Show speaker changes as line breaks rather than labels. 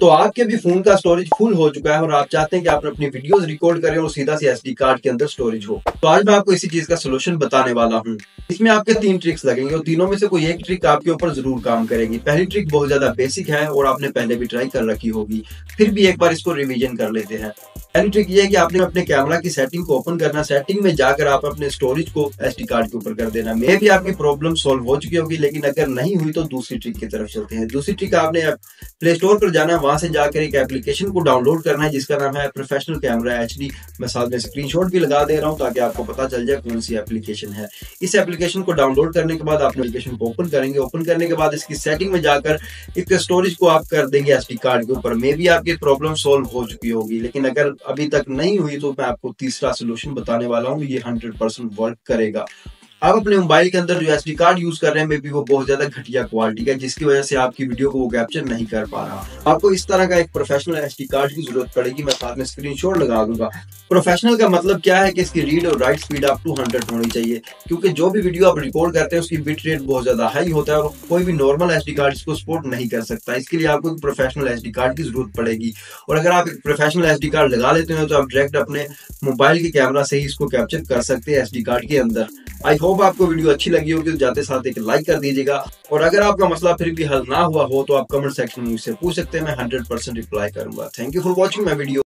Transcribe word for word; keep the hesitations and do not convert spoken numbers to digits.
तो आपके भी फोन का स्टोरेज फुल हो चुका है और आप चाहते हैं कि आप अपनी वीडियोस रिकॉर्ड करें और सीधा से एसडी कार्ड के अंदर स्टोरेज हो, तो आज मैं आपको इसी चीज का सोल्यूशन बताने वाला हूं। इसमें आपके तीन ट्रिक्स लगेंगे और तीनों में से कोई एक ट्रिक आपके ऊपर जरूर काम करेगी। पहली ट्रिक बहुत ज्यादा बेसिक है और आपने पहले भी ट्राई कर रखी होगी, फिर भी एक बार इसको रिवीजन कर लेते हैं। पहली ट्रिक ये है कि आपने अपने कैमरा की सेटिंग को ओपन करना। सेटिंग में जाकर आप अपने स्टोरेज को एसडी कार्ड के ऊपर कर देना। मे भी आपकी प्रॉब्लम सॉल्व हो चुकी होगी, लेकिन अगर नहीं हुई तो दूसरी ट्रिक की तरफ चलते हैं। दूसरी ट्रिक, आपने प्ले स्टोर पर जाना, वहां से जाकर एक एप्लीकेशन को डाउनलोड करना है जिसका नाम है प्रोफेशनल कैमरा एचडी। मैं साथ में स्क्रीनशॉट भी लगा दे रहा हूं ताकि आपको पता चल जाए कौन सी एप्लीकेशन है। इस एप्लीकेशन को डाउनलोड करने के बाद आप एप्लीकेशन को ओपन करेंगे। ओपन करने के बाद इसकी सेटिंग में जाकर इसके स्टोरेज को आप कर देंगे एसडी कार्ड के ऊपर। मे भी आपकी प्रॉब्लम सॉल्व हो चुकी होगी, लेकिन अगर अभी तक नहीं हुई तो मैं आपको तीसरा सोल्यूशन बताने वाला हूँ। ये हंड्रेड परसेंट वर्क करेगा। आप अपने मोबाइल के अंदर जो एसडी कार्ड यूज कर रहे हैं, मे बी वो बहुत ज्यादा घटिया क्वालिटी का, जिसकी वजह से आपकी वीडियो को वो कैप्चर नहीं कर पा रहा। आपको इस तरह का एक प्रोफेशनल एसडी कार्ड की जरूरत पड़ेगी। मैं साथ में स्क्रीनशॉट लगा दूंगा। प्रोफेशनल का मतलब क्या है कि इसकी रीड और राइट स्पीड आप टू हंड्रेड होनी चाहिए, क्योंकि जो भी वीडियो आप रिकॉर्ड करते हैं उसकी बिट रेट बहुत ज्यादा हाई होता है और कोई भी नॉर्मल एसडी कार्ड इसको सपोर्ट नहीं कर सकता। इसके लिए आपको प्रोफेशनल एसडी कार्ड की जरूरत पड़ेगी। और अगर आप एक प्रोफेशनल एसडी कार्ड लगा लेते हैं तो आप डायरेक्ट अपने मोबाइल के कैमरा से ही इसको कैप्चर कर सकते हैं एसडी कार्ड के अंदर। आई होप आपको वीडियो अच्छी लगी होगी, तो जाते साथ एक लाइक कर दीजिएगा। और अगर आपका मसला फिर भी हल ना हुआ हो तो आप कमेंट सेक्शन में मुझसे पूछ सकते हैं, मैं हंड्रेड परसेंट रिप्लाई करूंगा। Thank you for watching my video.